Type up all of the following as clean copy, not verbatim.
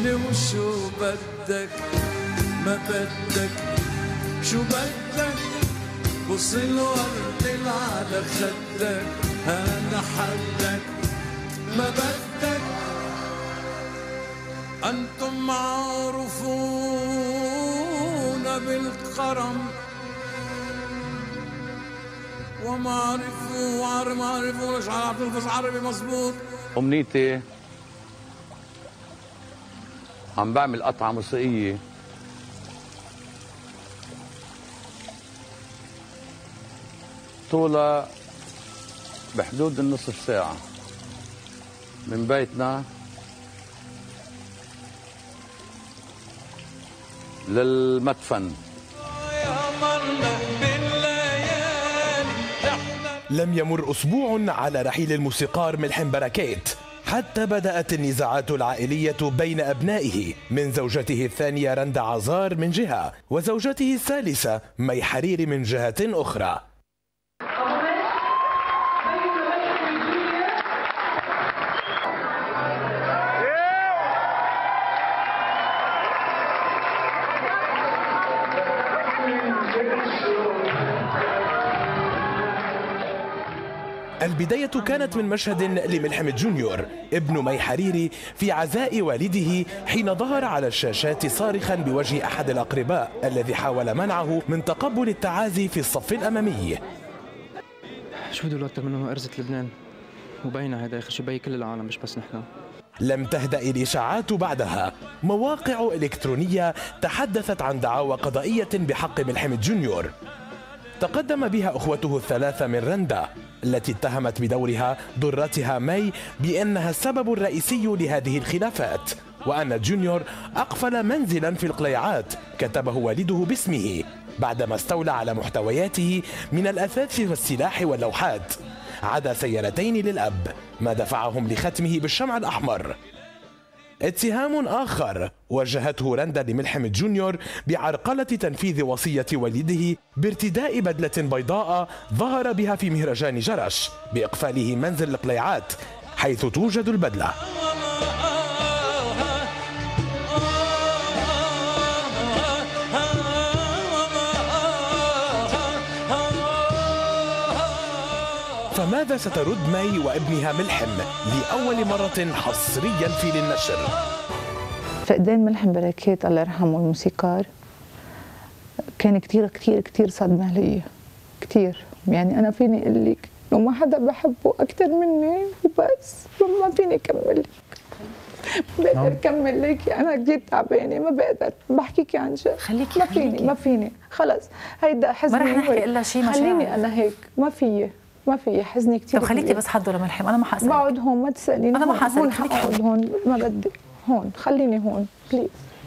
لي وشو بدك ما بدك شو بدك وصل ورد على خدك أنا حدك ما بدك أنتم معروفون بالكرم وما عرفوا ليش عم عربي مظبوط. أمنيتي عم بعمل قطعة موسيقية طولها بحدود النصف ساعة من بيتنا للمدفن. لم يمر أسبوع على رحيل الموسيقار ملحم بركات حتى بدأت النزاعات العائلية بين أبنائه، من زوجته الثانية رندا عزار من جهة وزوجته الثالثة مي حريري من جهة أخرى. البداية كانت من مشهد لملحم جونيور ابن مي حريري في عزاء والده حين ظهر على الشاشات صارخا بوجه أحد الأقرباء الذي حاول منعه من تقبل التعازي في الصف الأمامي. شو بدو أكثر منه أرزة لبنان وبينها هذا شو بي كل العالم مش بس نحن. لم تهدأ الإشاعات بعدها، مواقع إلكترونية تحدثت عن دعاوى قضائية بحق ملحم جونيور تقدم بها أخوته الثلاثة من رندا التي اتهمت بدورها ضرتها مي بأنها السبب الرئيسي لهذه الخلافات، وأن جونيور أقفل منزلا في القليعات كتبه والده باسمه بعدما استولى على محتوياته من الأثاث والسلاح واللوحات عدا سيارتين للأب ما دفعهم لختمه بالشمع الأحمر. اتهام آخر وجهته رندا لملحم جونيور بعرقلة تنفيذ وصية والده بارتداء بدلة بيضاء ظهر بها في مهرجان جرش بإقفاله منزل القليعات حيث توجد البدلة. فماذا سترد مي وابنها ملحم لأول مرة حصريا في للنشر؟ فقدان ملحم بركات الله يرحمه الموسيقار كان كتير كتير كتير صدمة لي كتير. يعني أنا فيني أقول لك لو ما حدا بحبه أكتر مني وبس ما فيني أكمل لك، ما بقدر أكمل لك. أنا كتير تعبانة ما بقدر بحكيكي عن شيء. خليكي ما فيني خلص هيدا حزني. ما رح نحكي إلا شيء مشاعر. خليني أنا هيك ما في حزني كثير. طب خليكي بس حده لملحم. انا ما حاسالك. بقعد هون ما تساليني. انا ما حاسالك. هون حقعد هون ما بدي. هون خليني هون بليز.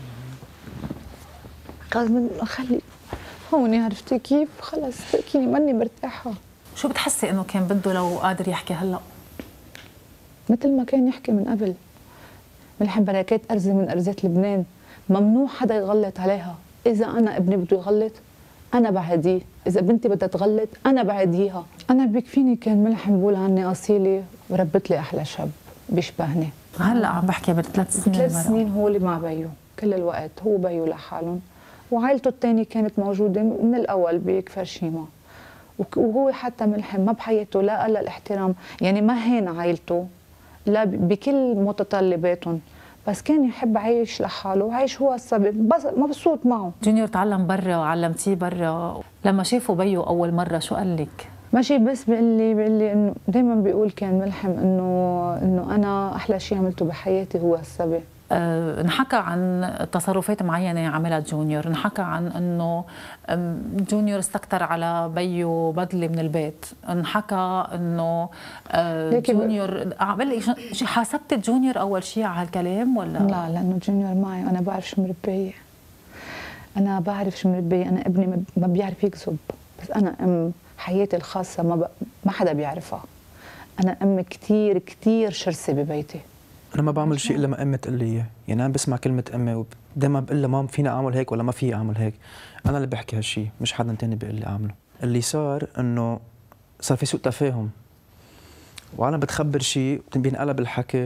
خلي هون عرفتي كيف؟ خلص تركيني ماني مرتاحه. شو بتحسي انه كان بده لو قادر يحكي هلا؟ مثل ما كان يحكي من قبل. ملحم بركات أرزة من أرزات لبنان، ممنوع حدا يغلط عليها. إذا أنا ابني بده يغلط أنا بعديه، إذا بنتي بدها تغلط أنا بعديها. أنا بيكفيني كان ملحم بقول عني أصيلة وربت لي أحلى شاب بيشبهني. هلا عم بحكي بثلاث سنين. 3 سنين هو اللي مع بيو كل الوقت، هو بيو لحالهم، وعائلته الثانية كانت موجودة من الأول بكفر شيما، وهو حتى ملحم ما بحياته لا قل الاحترام، يعني ما هين عائلته لا بكل متطلباتهم، بس كان يحب عايش لحاله وعايش هو السبب، بس مبسوط معه. جونيور تعلم برا وعلمتيه برا، لما شافوا بيو أول مرة شو قال لك؟ ماشي بس بيقول لي انه دائما بيقول كان ملحم انه انا احلى شيء عملته بحياتي هو السبب. انحكى عن تصرفات معينة عملها جونيور، انحكى عن انه جونيور استكتر على بيو بدلة من البيت، انحكى انه جونيور حاسبت جونيور اول شيء على هالكلام ولا؟ لا لانه جونيور معي انا بعرف شو مربيه. انا بعرف شو مربيه، انا ابني ما بيعرف يكذب، بس انا ام حياتي الخاصة ما حدا بيعرفها. انا ام كثير كثير شرسة ببيتي. انا ما بعمل شيء الا ما امي تقول لي اياه، يعني انا بسمع كلمه امي ودائما بقول لها مام فينا اعمل هيك ولا ما في اعمل هيك، انا اللي بحكي هالشيء مش حدا ثاني بيقول لي اعمله. اللي صار انه صار في سوء تفاهم، وانا بتخبر شيء بينقلب الحكي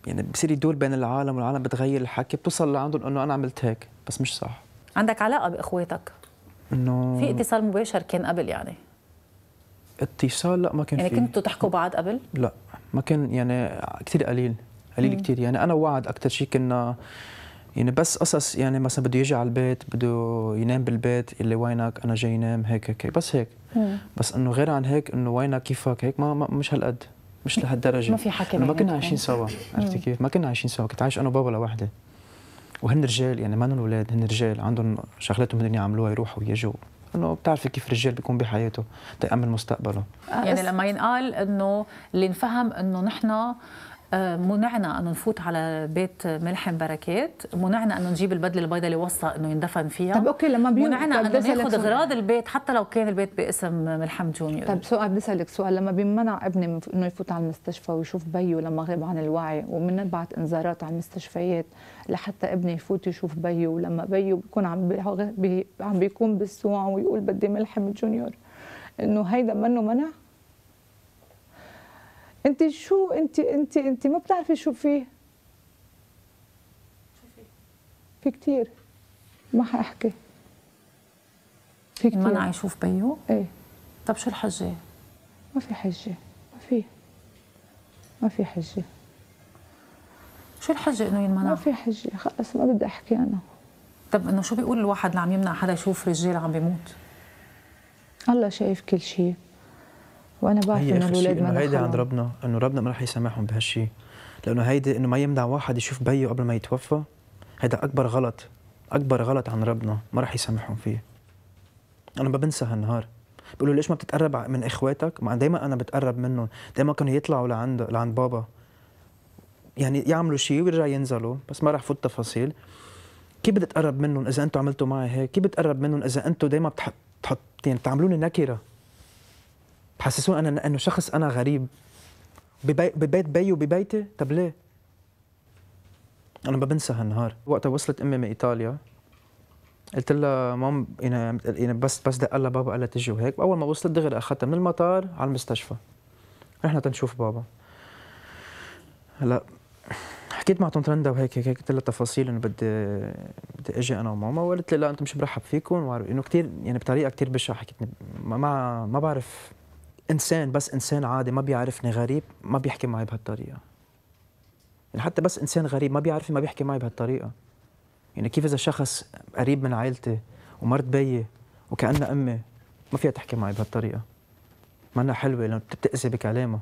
يعني بصير يدور بين العالم والعالم بتغير الحكي، بتوصل لعندهم انه انا عملت هيك بس مش صح. عندك علاقه باخواتك؟ انه في اتصال مباشر كان قبل يعني؟ اتصال لا ما كان يعني في. كنتوا تحكوا بعض قبل؟ لا ما كان، يعني كثير قليل كثير. يعني انا ووعد اكثر شيء كنا يعني بس قصص، يعني مثلا بده يجي على البيت، بده ينام بالبيت، اللي وينك انا جاي ينام هيك بس هيك. بس انه غير عن هيك انه وينك كيفك هيك ما مش هالقد، مش لهالدرجه. ما في حكي. ما كنا عايشين سوا، عرفتي كيف؟ ما كنا عايشين سوا، كنت عايش انا وبابا لوحدي. وهن رجال يعني ما هن اولاد، هن رجال عندهم شغلاتهم بدهم يعملوها، يروحوا ويجوا. انه بتعرفي كيف الرجال بيكون بحياته تأمن مستقبله. يعني لما ينقال انه اللي نفهم انه نحن منعنا انه نفوت على بيت ملحم بركات، منعنا انه نجيب البدله البيضاء اللي وصى انه يندفن فيها. طب اوكي لما منعنا انه ناخذ اغراض البيت حتى لو كان البيت باسم ملحم جونيور. طب سؤال، بدي اسالك سؤال، لما بيمنع ابني انه يفوت على المستشفى ويشوف بيه لما غاب عن الوعي، وبنبعت انذارات على المستشفيات لحتى ابني يفوت يشوف بيه، ولما بيه بيكون عم بيكون بالسوع ويقول بدي ملحم جونيور، انه هيدا منه منع؟ انت شو انت ما بتعرفي شو فيه؟ في كثير، ما حاحكي، في كثير. منع يشوف بيو؟ ايه. طب شو الحجه؟ ما في حجه، ما في حجه. شو الحجه انه ينمنع؟ ما في حجه، خلص ما بدي احكي انا. طب انه شو بيقول الواحد اللي عم يمنع حدا يشوف رجال عم بيموت؟ الله شايف كل شيء، وانا بعرف انه الاولاد ما هيدي عند ربنا، انه ربنا ما رح يسامحهم بهالشيء، لانه هيدي انه ما يمنع واحد يشوف بيه قبل ما يتوفى، هيدا اكبر غلط، اكبر غلط عن ربنا، ما رح يسامحهم فيه. انا ما بنسى هالنهار، بيقولوا ليش ما بتتقرب من اخواتك؟ ما دائما انا بتقرب منهم، دائما كانوا يطلعوا لعند بابا، يعني يعملوا شيء ويرجعوا ينزلوا، بس ما رح فوت تفاصيل. كيف بدي اتقرب منهم اذا انتم عملتوا معي هيك؟ كيف بتقرب منهم اذا انتم دائما بتحط يعني بتعملوني نكره، بحسسون انا انه شخص انا غريب ببيت بيي وببيتي؟ طب ليه؟ انا ما بنسى هالنهار. وقتها وصلت امي من ايطاليا، قلت لها مام يعني بس دق لها بابا، قال لها تجي وهيك. اول ما وصلت دغري اخذتها من المطار على المستشفى، رحنا تنشوف بابا. هلا حكيت مع طنط رندا وهيك قلت لها تفاصيل انه بدي اجي انا وماما، وقالت لي لا انتم مش مرحب فيكم، انه كثير يعني بطريقه كثير بشعه. حكيتني ما بعرف انسان، بس انسان عادي ما بيعرفني غريب ما بيحكي معي بهالطريقه. يعني حتى بس انسان غريب ما بيعرفني ما بيحكي معي بهالطريقه. يعني كيف اذا شخص قريب من عائلتي ومرت بيي وكأنها امي ما فيها تحكي معي بهالطريقه؟ ما حلوه لانه بتأذي بكلامها.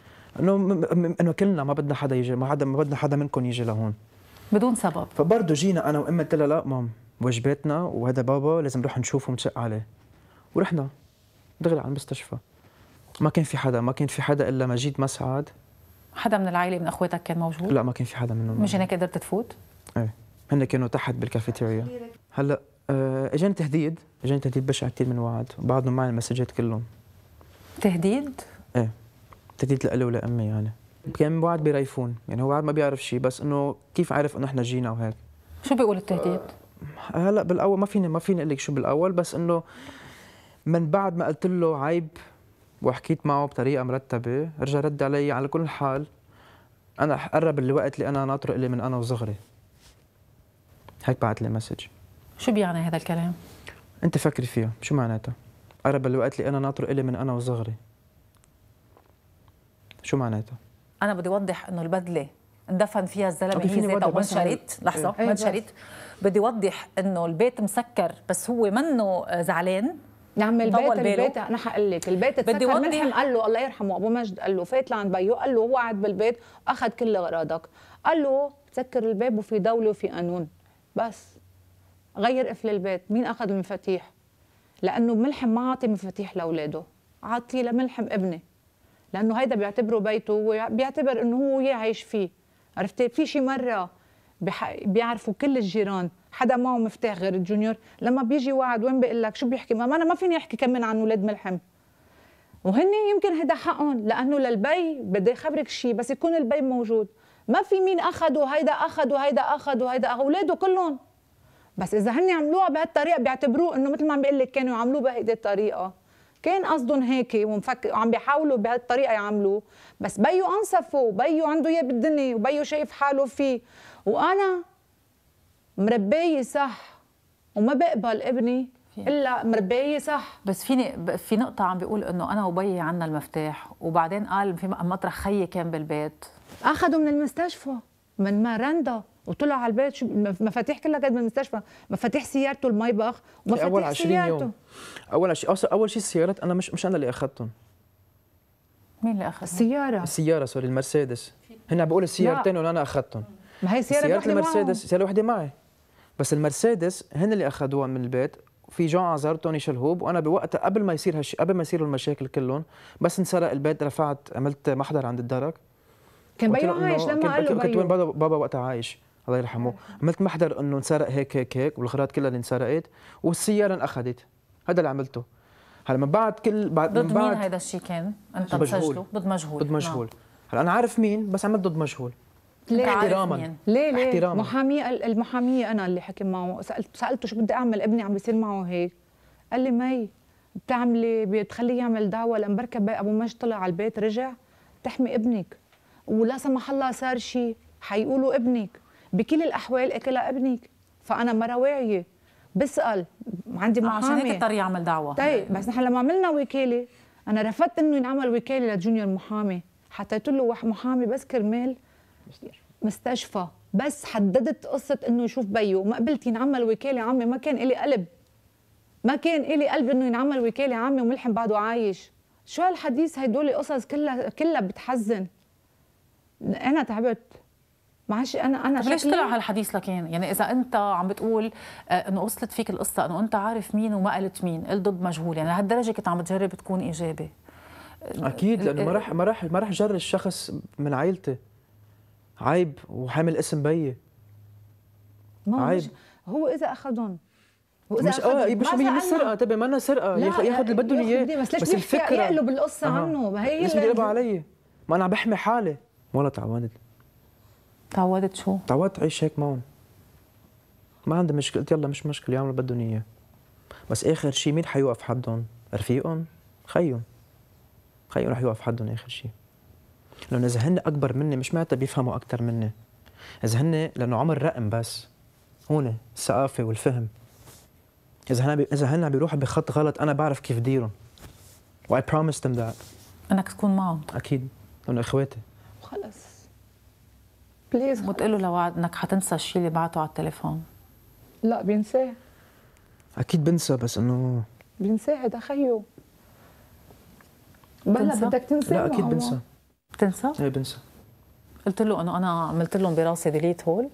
انه كلنا ما بدنا حدا يجي، ما بدنا حدا منكم يجي لهون بدون سبب. فبرضه جينا انا وامي، قلت لها لا مام واجباتنا وهذا بابا لازم نروح نشوفه ونشق عليه. ورحنا دغري على المستشفى. ما كان في حدا الا مجيد مسعد. حدا من العائله من اخواتك كان موجود؟ لا ما كان في حدا منهم. مش هيك قدرت تفوت؟ ايه هن كانوا تحت بالكافيتيريا. هلا اجاني تهديد بشع كثير من وعد، وبعضهم معي المسجات كلهم. تهديد؟ ايه تهديد لإلي ولأمي. يعني كان وعد بيريفون، يعني هو وعد ما بيعرف شيء، بس انه كيف عرف انه احنا جينا وهيك. شو بيقول التهديد؟ هلا بالاول ما فيني اقول لك شو بالاول، بس انه من بعد ما قلت له عيب وحكيت معه بطريقه مرتبه، رجع رد علي على كل حال انا قرب الوقت اللي انا ناطره الي من انا وصغري. هيك بعت لي مسج. شو بيعني هذا الكلام؟ انت فكري فيها شو معناتها؟ قرب الوقت اللي انا ناطره الي من انا وصغري. شو معناتها؟ انا بدي اوضح انه البدله اندفن فيها الزلمه هي ذاتها وانشرت. لحظه إيه. وانشرت. بدي اوضح انه البيت مسكر بس هو منه زعلان. يا عم البيت انا حقول لك البيت اتسكر. ملحم قال له الله يرحمه ابو مجد، قال له فات لعند بيو، قال له هو قاعد بالبيت واخذ كل اغراضك، قال له تسكر الباب وفي دوله وفي قانون، بس غير قفل البيت. مين اخذ المفاتيح؟ لانه ملحم ما عاطي مفاتيح لاولاده، عاطي لملحم ابني، لانه هيدا بيعتبره بيته وبيعتبر انه هو وياه عايش فيه. عرفتي؟ في شي مره بيعرفوا كل الجيران حدا معه مفتاح غير الجونيور، لما بيجي وعد وين بيقول لك شو بيحكي؟ ما انا ما فيني احكي كمان عن اولاد ملحم، وهن يمكن هيدا حقهم، لانه للبي بدي اخبرك شيء، بس يكون البي موجود ما في مين اخذ وهيدا اخذ وهيدا اخذ وهيدا اولاده كلهم. بس اذا هن عملوها بهالطريقه بيعتبروه انه مثل ما عم بقول لك كانوا يعملوه بهيدي الطريقه، كان قصدهم هيك وعم بيحاولوا بهالطريقه يعملوه، بس بيو انصفوا، بيو عنده اياه بالدنيا وبيو شايف حاله فيه، وانا مربيه صح وما بقبل ابني الا مربيه صح. بس في نقطة عم بيقول انه انا وبيي عنا المفتاح، وبعدين قال في مطرح خيي كان بالبيت اخذوا من المستشفى من رندا وطلع على البيت، شو المفاتيح كلها كانت بالمستشفى، مفاتيح سيارته الميبخ ومفاتيح اول 20 سيارته. يوم اول شيء السيارات انا مش انا اللي اخذتهم. مين اللي اخذ السياره سوري المرسيدس، هن عم بيقولوا السيارتين وانا اخذتهم. ما هي سيارة المرسيدس سيارة وحده معي، بس المرسيدس هن اللي اخذوها من البيت، في جون عزر توني شلهوب، وانا بوقتها قبل ما يصيروا المشاكل كلهم، بس انسرق البيت رفعت عملت محضر عند الدرك. كان بيو عايش لما قال له كنت وين بابا وقتها عايش الله يرحمه، عملت محضر انه انسرق هيك والغراض كلها اللي انسرقت والسياره انأخذت، هذا اللي عملته. هلا من بعد ضد مين هذا الشيء كان؟ انت مسجله ضد مجهول. هلا انا عارف مين بس عملت ضد مجهول. ليه؟ احتراما. ليه؟ احتراما. المحامية انا اللي حكي معه، سالته شو بدي اعمل، ابني عم بيصير معه هيك. قال لي مي بتعملي بتخليه يعمل دعوه لمبركب ابو مجد طلع على البيت رجع، بتحمي ابنك، ولا سمح الله صار شيء حيقولوا ابنك، بكل الاحوال اكلها ابنك. فانا مرة واعيه بسال، عندي محامي عشان هيك اضطر يعمل دعوه. طيب بس نحن لما عملنا وكاله انا رفضت انه ينعمل وكاله لجونيور محامي، حطيت له محامي بس كرمال مستشفى، بس حددت قصه انه يشوف بيو، ما قبلت ينعمل وكاله عمي، ما كان إلي قلب، ما كان إلي قلب انه ينعمل وكاله عمي وملحم بعده عايش. شو هالحديث، هدول قصص كلها بتحزن. انا تعبت معلش. انا ليش طلع هالحديث لكان؟ يعني اذا انت عم بتقول انه وصلت فيك القصه انه انت عارف مين وما قلت مين، قلت ضد مجهول، يعني لهالدرجه كنت عم تجرب تكون ايجابي؟ اكيد، لانه ما راح جر الشخص من عائلتي، عيب وحامل اسم بيي، عيب. هو اذا اخذهم مش مش سرقه، تبع ما أنا سرقه، ياخذ اللي بدهم اياه، بس الفكره يقلب القصه عنه، ما هي ليش بيقلبوا علي؟ ما انا عم بحمي حالي. والله تعودت شو؟ تعودت اعيش هيك معهم، ما عندي مشكله، قلت يلا مش مشكله يعملوا اللي بدهم اياه، بس اخر شيء مين حيوقف حدهم؟ رفيقهم؟ خيهم رح يوقف حدهم اخر شيء، لانه اذا هن اكبر مني مش معناتها بيفهموا اكثر مني، اذا هن لانه عمر رقم، بس هون الثقافه والفهم، اذا هن عم بيروحوا بخط غلط انا بعرف كيف ديرهم، و I promised them that انك تكون معهم اكيد لانه اخواتي. خلص بليز، وتقول له لوعد انك حتنسى الشيء اللي بعته على التليفون. لا بينساه، اكيد بنسى، بس انه بينساه، هذا خيو. بلا بدك تنسى؟ لا اكيد بنسى. بتنسى؟ ايه بنسى. قلت له انه انا عملت لهم براسي ديليت هول.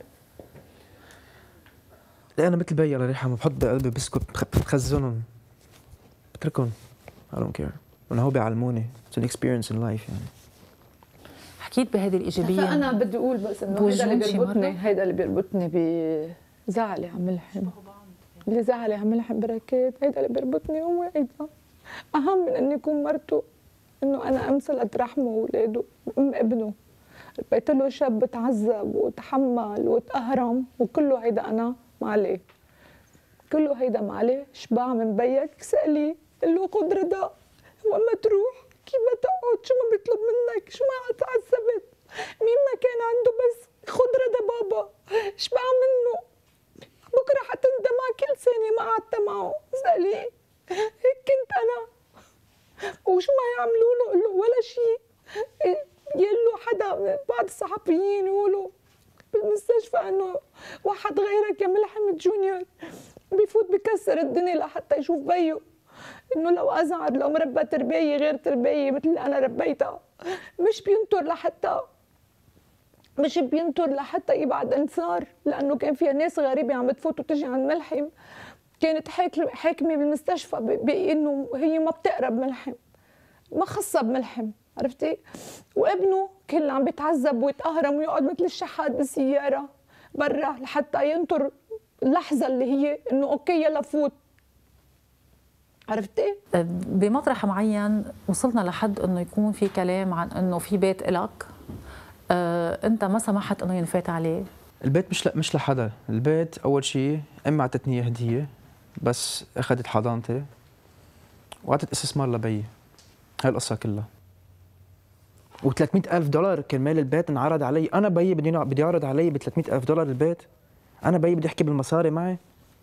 لا انا مثل بي الله يرحمه، بحط بقلبي بسكت، بخزنهم، بتركهم، I don't care، لانه هو بيعلموني it's an experience in life يعني. حكيت بهذه الايجابيه. انا بدي اقول بس انه هيدا اللي بيربطني بزعلي عم ملحم، اللي زعلي عم ملحم بركات، هيدا اللي بيربطني هو هيدا، اهم من اني اكون مرته، انه انا امثلت رحمه واولاده، ام ابنه، ربيت له شاب تعذب وتحمل وتأهرم، وكله هيدا انا معليه، كله هيدا معليه. شبع من بيك سألي، قل له خذ رضا، وما تروح كيف ما تقعد، شو ما بيطلب منك، شو ما تعذبت، مين ما كان عنده، بس خذ رضا بابا، شبع منه، بكره حتندم على كل ثانيه ما قعدت معه. سألي هيك كنت انا، وشو ما يعملوا له قل له ولا شيء. يقول له حدا بعض الصحفيين يقولوا بالمستشفى انه واحد غيرك يا ملحم جونيور بيفوت بكسر الدنيا لحتى يشوف بيو، انه لو ازعر، لو مربى تربيه غير تربيه مثل اللي انا ربيتها، مش بينطر لحتى يبعد انصار، لانه كان فيها ناس غريبه عم بتفوت وتجي عند ملحم، كانت حاكمه بالمستشفى بانه هي ما بتقرب ملحم، ما خصها بملحم، عرفتي؟ وابنه كان عم بيتعذب ويتقهرم ويقعد مثل الشحات بالسياره برا لحتى ينطر اللحظه اللي هي انه اوكي يلا فوت، عرفتي؟ بمطرح معين وصلنا لحد انه يكون في كلام عن انه في بيت إلك، انت ما سمحت انه ينفات عليه. البيت مش لحدا، البيت اول شيء امي اعطتني هديه، بس اخذت حضانتي وعطت استثمار لبيي. هاي القصة كلها. و$300,000 كرمال البيت انعرض علي، أنا بيي بدي يعرض علي ب$300,000 البيت؟ أنا بيي بدي أحكي بالمصاري معي؟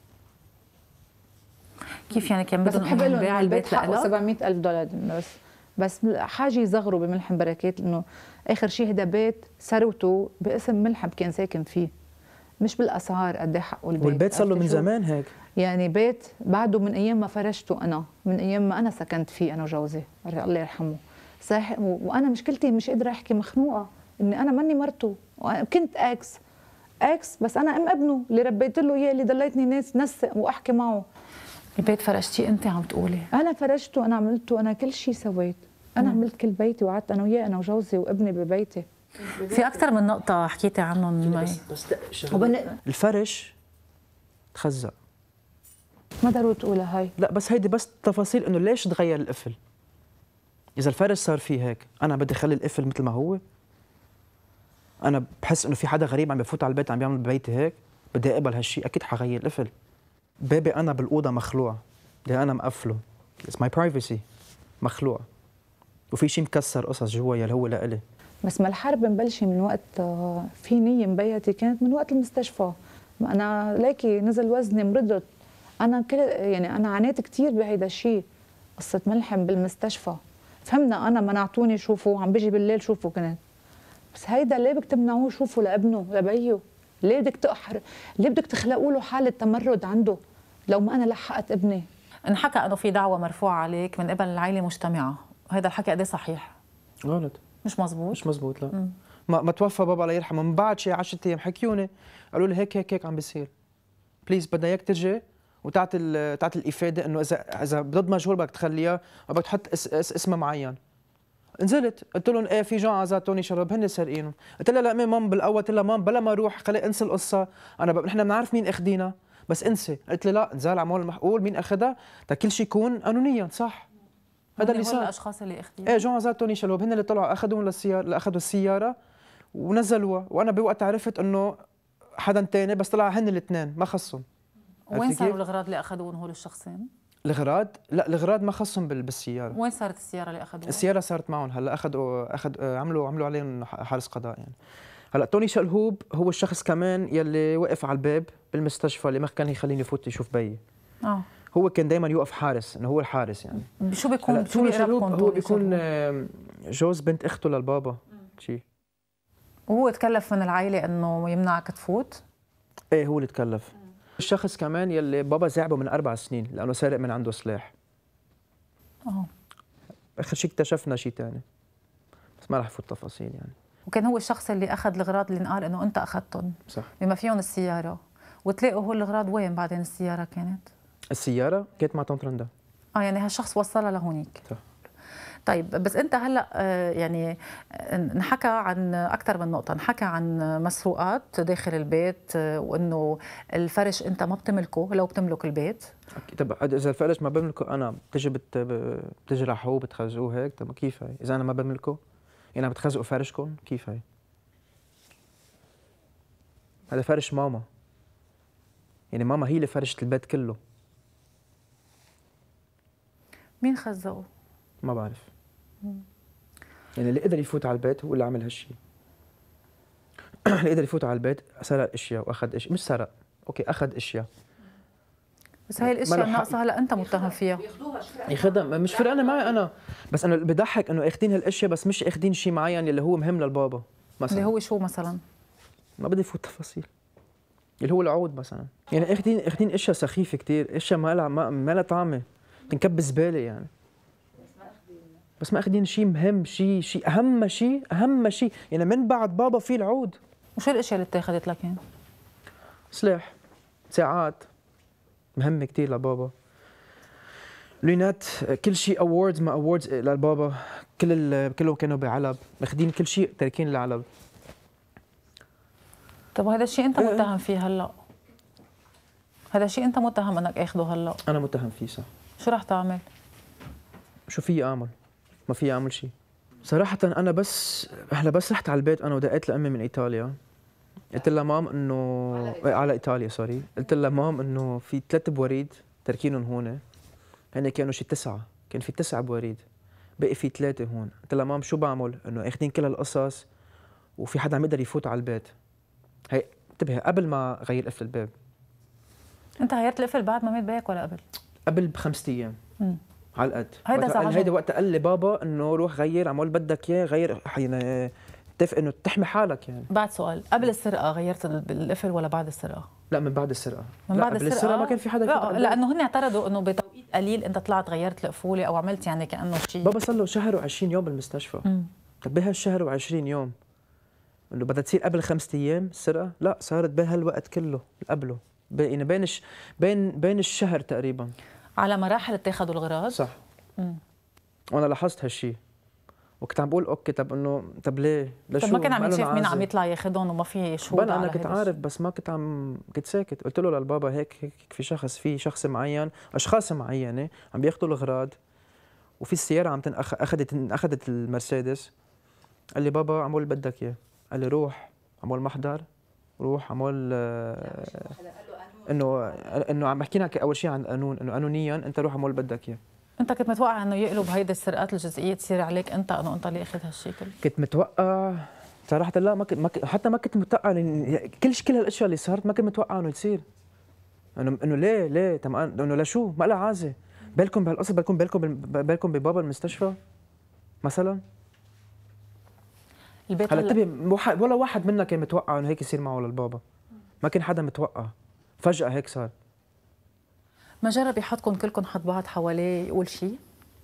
كيف يعني كان بس بدهم بحب انهم لهم يبيعوا البيت البيت حقه لإلك؟ $700,000 بس حاجه يصغروا بملحم بركات، انه اخر شيء هذا بيت ثروته باسم ملحم كان ساكن فيه، مش بالاسعار قد ايه حقه البيت. والبيت صار له من عرفتي شو؟ زمان هيك. يعني بيت بعده من ايام ما فرشته انا، من ايام ما انا سكنت فيه انا وجوزي الله يرحمه. صح، وانا مشكلتي مش قادره احكي، مخنوقه اني انا ماني مرته، كنت اكس بس انا ام ابنه اللي ربيت له اياه، اللي ضليتني ناس نسق واحكي معه. البيت فرشتيه انت عم تقولي؟ انا فرشته، انا عملته، انا كل شيء سويت، انا عملت كل بيتي وقعدت انا وياه، انا وجوزي وابني ببيتي. في اكثر من نقطه حكيتي عنهم. الفرش تخزق. ما ضروري تقولها هاي. لا بس هيدي بس تفاصيل انه ليش تغير القفل. اذا الفرش صار فيه هيك، انا بدي اخلي القفل مثل ما هو. انا بحس انه في حدا غريب عم بفوت على البيت عم بيعمل ببيتي هيك، بدي اقبل هالشيء، اكيد حغير القفل. بابي انا بالاوضه مخلوع، اللي انا مقفله، It's my privacy، مخلوع، وفي شيء مكسر قصص جوا يلي هو لإلي. بس ما الحرب مبلشه من وقت في نيه مبيتي، كانت من وقت المستشفى. ما انا ليكي نزل وزني، مرضت انا، كل يعني انا عانيت كثير بهيدا الشيء، قصه ملحم بالمستشفى. فهمنا، انا منعتوني شوفوا، عم بيجي بالليل شوفوا كنت، بس هيدا ليه بدك تمنعوه شوفوا لابنه لبيه؟ ليه بدك ليه بدك تخلقوا له حاله تمرد عنده لو ما انا لحقت ابني؟ انحكى انه في دعوه مرفوعه عليك من قبل العائله مجتمعه، هذا الحكي قد ايه صحيح؟ غلط. مش مزبوط؟ مش مزبوط، لا. ما توفى بابا الله يرحمه، من بعد شي 10 ايام حكيوني، قالوا لي هيك عم بيصير، بليز بدنا اياك تجي وتعطي الافاده انه اذا ضد مجهول بدك تخليها او بدك تحط اسم معين. نزلت قلت لهم ايه في جون عزات توني شرب هن سارقينهم. قلت لها لا مام بالاول، قلت لها مام بلا ما اروح خلي انسى القصه، نحن بنعرف مين اخذينا بس انسى. قلت لي لا، نزال على مول المحقول مين اخذها، كل شيء يكون قانونيا صح. هذا اللي صار. الاشخاص اللي اخذوا ايه جون عزات توني شلوب هن اللي طلعوا اخذوهم اخذوا السياره ونزلوها، وانا بوقت عرفت انه حدا ثاني، بس طلع هن الاثنين ما خصهم. وين صاروا الاغراض اللي اخذوهم هول الشخصين؟ الغراض؟ لا الغراض ما خصهم بالسياره. وين صارت السياره اللي اخذوها؟ السياره صارت معهم هلا، عملوا عليهم حارس قضاء يعني. هلا توني شلهوب هو الشخص كمان يلي وقف على الباب بالمستشفى اللي ما كان يخليني يفوت يشوف بيي. هو كان دائما يوقف حارس، انه هو الحارس يعني. شو بيكون توني شلهوب هو بيكون جوز بنت اخته للبابا شيء. وهو تكلف من العائله انه يمنعك تفوت؟ ايه هو اللي تكلف. الشخص كمان يلي بابا زعبه من 4 سنين لانه سارق من عنده سلاح. اخر شيء اكتشفنا شيء ثاني بس ما راح افوت تفاصيل يعني. وكان هو الشخص اللي اخذ الاغراض اللي انقال انه انت اخذتهم، صح، بما فيهم السياره. وتلاقوا هول الاغراض وين بعدين السياره كانت؟ السياره كانت مع طنط رندا. يعني هالشخص وصلها لهونيك. صح. طيب بس انت هلا يعني انحكى عن اكثر من نقطه، انحكى عن مسروقات داخل البيت، وانه الفرش انت ما بتملكه لو بتملك البيت. طب اذا الفرش ما بملكه انا، بتجرحوه بتخزقوه هيك، طب كيف هي؟ اذا انا ما بملكه يعني بتخزقوا فرشكم، كيف هي؟ هذا فرش ماما، يعني ماما هي اللي فرشت البيت كله. مين خزقه؟ ما بعرف. يعني اللي قدر يفوت على البيت هو اللي عمل هالشيء. اللي قدر يفوت على البيت سرق اشياء واخذ اشياء، مش سرق، اوكي اخذ اشياء. بس هاي الاشياء الناقصه هلا انت متهم فيها. ياخذها مش فرقانه معي انا، بس انا اللي بضحك انه اخذين هالاشياء بس مش اخذين شيء معين اللي هو مهم للبابا مثلا. اللي هو شو مثلا؟ ما بدي فوت تفاصيل. اللي هو العود مثلا، يعني اخذين اشياء سخيفه كثير، اشياء ما لها طعمه، تنكب زباله يعني. بس ما اخذين شيء مهم، شيء اهم شيء يعني من بعد بابا في العود. وشو الاشياء اللي اتاخذت لك يعني؟ سلاح، ساعات مهمه كثير لبابا، لينات، كل شيء اووردز ما اووردز للبابا، كلهم كانوا بعلب، ماخذين كل شيء تاركين العلب. طب وهذا الشيء انت متهم فيه هلا؟ هذا الشيء انت متهم انك اخذه هلا؟ انا متهم فيه صح. شو رح تعمل؟ شو في اعمل؟ ما في اعمل شيء صراحه. انا بس رحت على البيت انا ودقيت لامي من ايطاليا، قلت لها مام انه على ايطاليا سوري، قلت لها مام انه في 3 بوريد تركينهم هون، هن كانوا شي 9 كان في 9 بواريد، بقي في 3 هون. قلت لها مام شو بعمل؟ انه اخذين كل هالقصص وفي حدا عم يقدر يفوت على البيت. هي انتبهي قبل ما غير قفل الباب. انت غيرت القفل بعد ما مات بيك ولا قبل؟ قبل ب5 ايام. على القد. هيدا هيدا وقت قال لي بابا انه روح غير عمول بدك اياه غير يعني اتفق انه تحمي حالك يعني. بعد سؤال، قبل السرقه غيرت القفل ولا بعد السرقه؟ لا من بعد السرقه. من بعد السرقه ما كان في حدا يفوت على البيت. لانه هن اعترضوا انه بتوقيت قليل انت طلعت غيرت القفوله او عملت يعني كانه شيء. بابا صار له شهر و20 يوم بالمستشفى. طب بهالشهر و20 يوم انه بدها تصير قبل 5 ايام السرقه؟ لا صارت بهالوقت كله قبله يعني بين الشهر تقريبا. على مراحل اتخذوا الغراض؟ صح. وانا لاحظت هالشيء وكنت عم بقول اوكي طب ليه؟ طب ما كان عم يشوف مين عم يطلع ياخذهم وما في شهود؟ انا كنت عارف بس ما كنت ساكت. قلت له للبابا هيك في شخص معين، اشخاص معينه عم بياخذوا الاغراض وفي السياره عم اخذت المرسيدس. قال لي بابا عمول بدك اياه. قال لي روح عمول محضر، روح عمول انه عم بحكي لك اول شيء عن القانون، انه قانونيا انت روح عمول بدك اياه. انت كنت متوقع انه يقلب هيدي السرقات الجزئيه تصير عليك انت، انه انت اللي اخذ هالشيء كله؟ كنت متوقع صراحه. لا حتى ما كنت متوقع كل هالاشياء اللي صارت ما كنت متوقع انه يصير. انه ليه تمام انه لشو ما لها عازه. بالكم بهالقصه، بالكم ببابا المستشفى مثلا. البيت هلا انتبه ولا واحد منا كان متوقع انه هيك يصير معه للبابا. ما كان حدا متوقع، فجأة هيك صار. ما جرب يحطكم كلكم حد بعض حواليه يقول شيء؟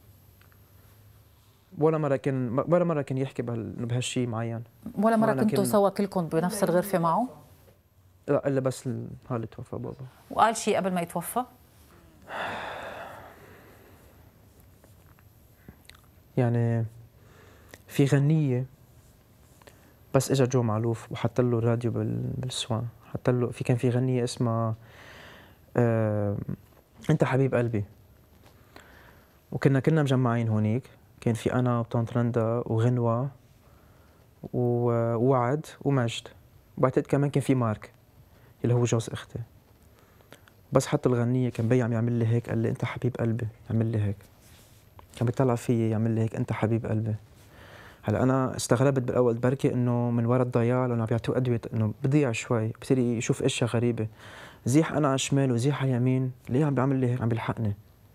ولا مرة كان يحكي بهالشيء معين. ولا مرة كنتوا سوا كلكم بنفس الغرفة معه؟ لا الا بس اللي توفى بابا. وقال شيء قبل ما يتوفى؟ يعني في غنية بس اجى جو معلوف وحط له الراديو بالسوان، حط له كان في غنية اسمها انت حبيب قلبي، وكنا كلنا مجمعين هونيك. كان في انا وطنط رندا وغنوة ووعد ومجد، وبعتقد كمان كان في مارك اللي هو جوز اختي. بس حط الغنية كان بي عم يعمل لي هيك، قال لي انت حبيب قلبي، يعمل لي هيك، كان بيطلع فيي يعمل لي هيك انت حبيب قلبي. هلا انا استغربت بالاول بركي انه من وراء الضياع لانه عم بيعطوه ادويه انه بضيع شوي، بصير يشوف اشياء غريبه. زيح انا على الشمال وزيح على اليمين، ليه عم بيعمل لي هيك؟ عم بيلحقني.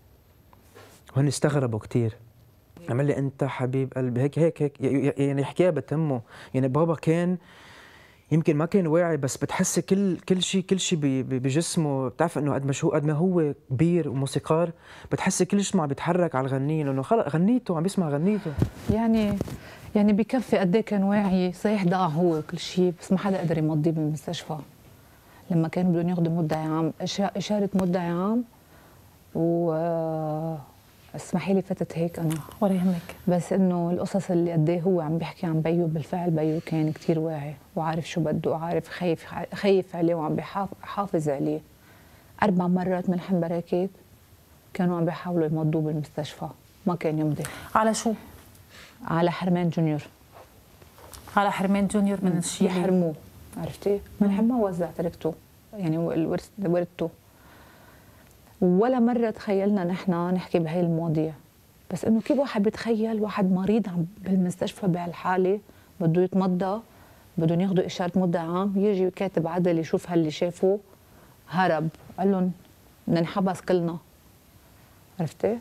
وهن استغربوا كثير. عمل لي انت حبيب قلبي هيك يعني يحكيها بتمه. يعني بابا كان يمكن ما كان واعي بس بتحسي كل شيء بجسمه. بتعرف انه قد ما هو كبير وموسيقار بتحسي كل جسمه عم بيتحرك على الغنيه لانه خلق غنيته، عم بيسمع غنيته. يعني بكفي قد ايه كان واعي. صحيح ضاع هو كل شيء بس ما حدا قدر يمضيه بالمستشفى. لما كانوا بدهم ياخذوا مدعي عام، اشاره مدعي عام، و اسمحي لي فتت هيك انا ولا يهمك. بس انه القصص اللي قد ايه هو عم بيحكي عن بيو، بالفعل بيو كان كثير واعي وعارف شو بده وعارف خايف عليه وعم بيحافظ عليه. 4 مرات من حنبركات كانوا عم بيحاولوا يمضوه بالمستشفى، ما كان يمضي. على شو؟ على حرمان جونيور. على حرمان جونيور من الشيء يحرموه، عرفتي؟ من حرمه وزع تركته، يعني ورثته. ولا مرة تخيلنا نحن نحكي بهي المواضيع، بس انه كيف واحد بيتخيل واحد مريض بالمستشفى بهالحالة بده يتمضى، بدهم ياخذوا إشارة مدعي عام، يجي كاتب عدل يشوف هاللي شافه هرب، قال لهم بدنا نحبس كلنا. عرفتي؟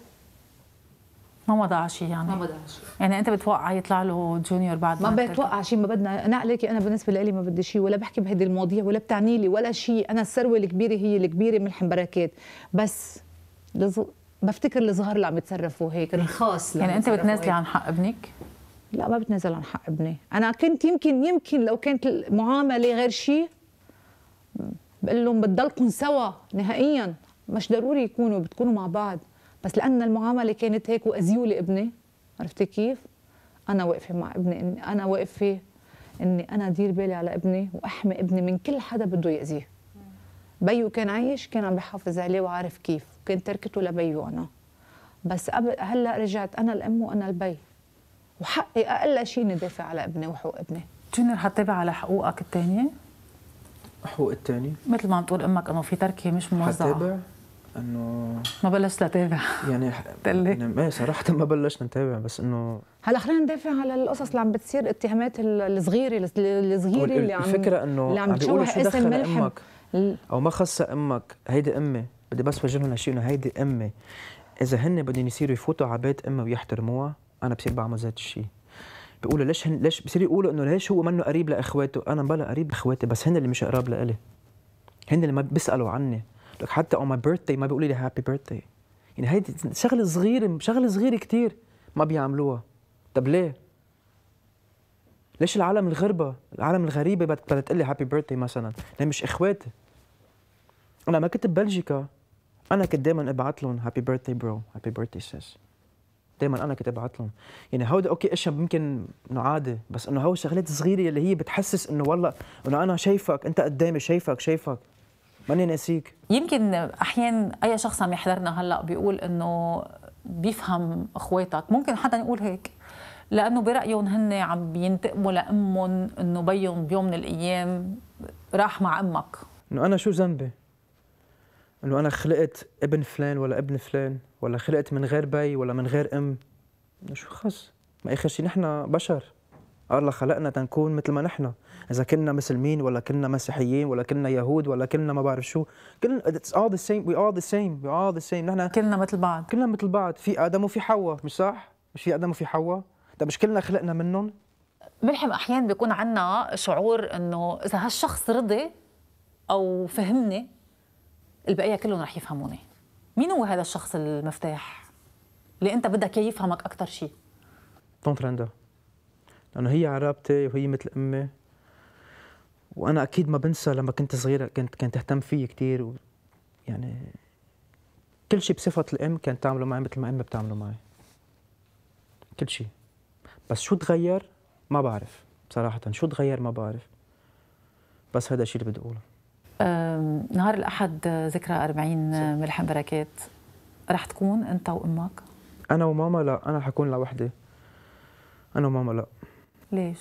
ما مضى شيء يعني. ما مضى شيء. يعني انت بتوقع يطلع له جونيور بعد ما بتوقع شيء، ما بدنا. انا عليكي انا بالنسبه لي ما بدي شيء ولا بحكي بهيدي المواضيع ولا بتعني لي ولا شيء. انا الثروه الكبيره هي الكبيره من الحنبركات، بس بفتكر الصغار اللي عم يتصرفوا هيك الخاص. يعني انت بتنازلي عن حق ابنك؟ لا ما بتنازل عن حق ابني. انا كنت يمكن لو كانت المعامله غير شيء بقول لهم بتضلكم سوا نهائيا، مش ضروري بتكونوا مع بعض، بس لأن المعاملة كانت هيك وأذيوا لي ابني. عرفتي كيف؟ أنا واقفة مع ابني، أنا واقفة إني أنا أدير بالي على ابني وأحمي ابني من كل حدا بده يأذيه. بيو كان عايش، كان عم بحافظ عليه وعارف كيف، كنت تركته لبيو أنا. بس هلا رجعت أنا الأم وأنا البي، وحقي أقل شيء ندافع على ابني وحقوق ابني. جونيور حتتابع على حقوقك الثانية؟ حقوق الثانية؟ مثل ما عم تقول أمك إنه في تركة مش موزعة. حتتابع انه ما بلشت لتابع. يعني ايه صراحه ما بلشنا نتابع، بس انه هلا خلينا ندافع على القصص اللي عم بتصير، الاتهامات الصغيره اللي عم الفكره انه اللي عم بيقولوا شو تشوه اسم دخل ملحم امك او ما خصها امك، هيدي امي. بدي بس وجههم شيء انه هيدي امي، اذا هن بدهم يصيروا يفوتوا على بيت امي ويحترموها، انا بصير بعمل ذات الشيء. بيقولوا ليش بصير يقولوا انه ليش هو منه قريب لاخواته، انا بلا قريب لاخواتي، بس هن اللي مش قراب لإلي، هن اللي ما بيسالوا عني. لك حتى on my birthday ما بيقولوا لي هابي بيرثداي. يعني هيدي شغله صغيره كثير ما بيعملوها. طب ليه؟ ليش العالم الغريبه بدها تقول لي هابي بيرثداي مثلا؟ ليه مش اخواتي؟ انا ما كنت ببلجيكا، انا كنت دائما ابعث لهم هابي بيرثداي برو، هابي بيرثداي سيس. دائما انا كنت ابعث لهم. يعني هودي اوكي اشياء ممكن انه عادي، بس انه هو شغلات صغيره اللي هي بتحسس انه والله انه انا شايفك، انت قدامي شايفك ماني ناسيك. يمكن احيانا اي شخص عم يحضرنا هلا بيقول انه بيفهم اخواتك، ممكن حدا يقول هيك لانه برايهم هن عم بينتقموا لامهم انه بيهم بيوم من الايام راح مع امك. انه انا شو ذنبي؟ انه انا خلقت ابن فلان ولا ابن فلان، ولا خلقت من غير بي ولا من غير ام، شو خص؟ ما اخر شيء نحن بشر، الله خلقنا تنكون مثل ما نحن، اذا كنا مسلمين ولا كنا مسيحيين ولا كنا يهود ولا كنا ما بعرف شو، كلنا it's all the same، we all the same، نحن كلنا مثل بعض، في ادم وفي حواء، مش صح؟ مش في ادم وفي حواء؟ طيب مش كلنا خلقنا منهم؟ ملحم احيانا بيكون عندنا شعور انه اذا هالشخص رضي او فهمني البقيه كلهم رح يفهموني. مين هو هذا الشخص المفتاح اللي انت بدك اياه يفهمك اكثر شيء؟ طنط رندا، لانه هي عرابتي وهي مثل امي، وانا اكيد ما بنسى لما كنت صغيره كانت تهتم فيي كثير، يعني كل شيء بصفه الام كانت تعمله معي مثل ما امي بتعمله معي، كل شيء. بس شو تغير ما بعرف بصراحه، شو تغير ما بعرف، بس هذا الشيء اللي بدي اقوله. نهار الأحد ذكرى 40 ملحم بركات، رح تكون أنت وأمك؟ أنا وماما لا، أنا حكون لوحدي. أنا وماما لا. ليش؟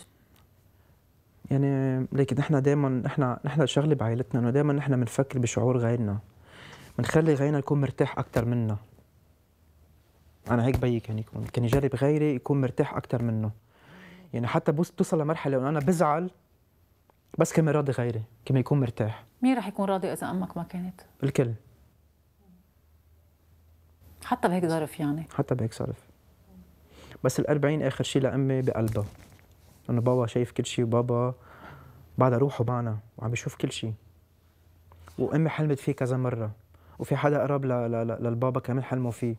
يعني لكن نحن دائما نحن شغله بعائلتنا انه دائما نحن بنفكر بشعور غيرنا، بنخلي غيرنا يكون مرتاح أكثر منا. أنا هيك بيي كان يجرب غيري يكون مرتاح أكثر منه. يعني حتى توصل لمرحلة إنه أنا بزعل بس كمان راضي غيري، كمان يكون مرتاح. مين رح يكون راضي إذا أمك ما كانت؟ الكل. حتى بهيك ظرف يعني؟ حتى بهيك ظرف. بس ال40 آخر شيء لأمي بقلبها. إنه بابا شايف كل شيء، وبابا بعد روحه معنا وعم بيشوف كل شيء. وأمي حلمت فيه كذا مرة، وفي حدا قرب للبابا كمان حلموا فيه.